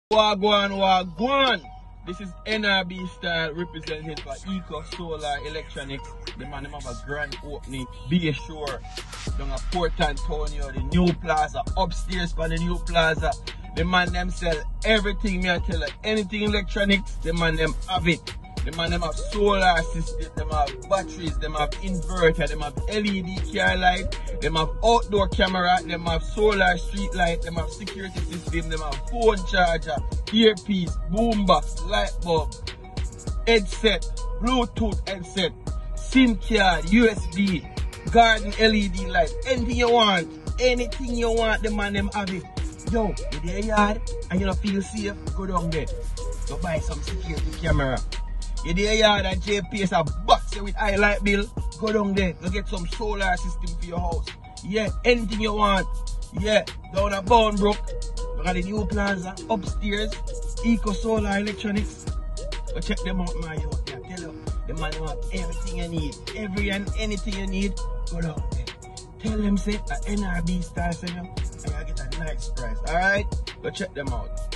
Wagwan. This is NRB Style representing for Eco Solar Electronics. The man them have a grand opening. Be sure. Down at Port Antonio, the new plaza, upstairs by the new plaza. The man them sell everything, me I tell you. Anything electronics, the man them have it. The man them have solar system, them have batteries, them have inverter, them have LED car light, them have outdoor camera, them have solar street light, them have security system, them have phone charger, earpiece, boombox, light bulb, headset, Bluetooth headset, SIM card, USB, garden LED light, anything you want, the man them have it. Yo, you there yard and you don't feel safe, go down there. Go buy some security camera. You there yard and JPS a box you with high light bill, go down there, go get some solar system for your house. Yeah, anything you want. Yeah, down at Bournebrook, look at the new plaza, upstairs, Eco Solar Electronics. Go check them out, man. You tell you, the man have everything you need. Every and anything you need, go down there. Tell them say a NRB Style send you, and you get a nice price. Alright? Go check them out.